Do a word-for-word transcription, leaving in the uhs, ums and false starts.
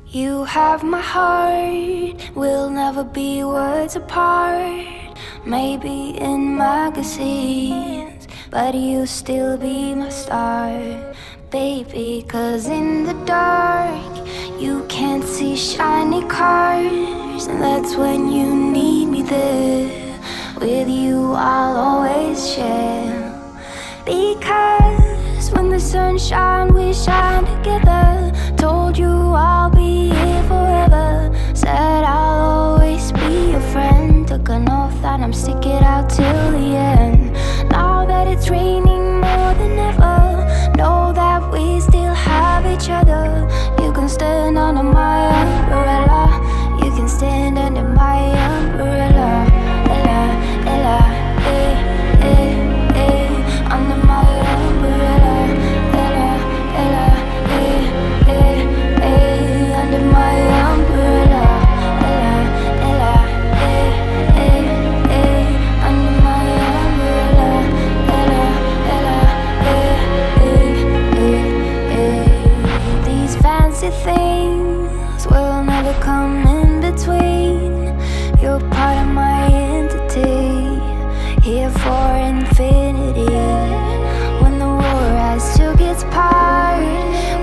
You have my heart, we'll never be words apart. Maybe in magazines, but you'll still be my star, baby. Cause in the dark, you can't see shiny cars, and that's when you need me there. With you I'll always share, because when the sun shines, we shine together. Told you I'll be here forever, said I'll always be your friend. Took an oath that I'm stick it out till the end. Now that it's raining more than ever, know that we still have each other. You can stand under my umbrella, you can stand under my umbrella. Ella, Ella, eh, eh, eh, under my umbrella. Ella, Ella, eh, eh, eh, under my umbrella. Ella, Ella, eh, eh, eh, under my umbrella. Ella, Ella, eh, eh, eh, eh. These fancy things will never come in between. You're part of my entity, here for infinity. When the war has took its part,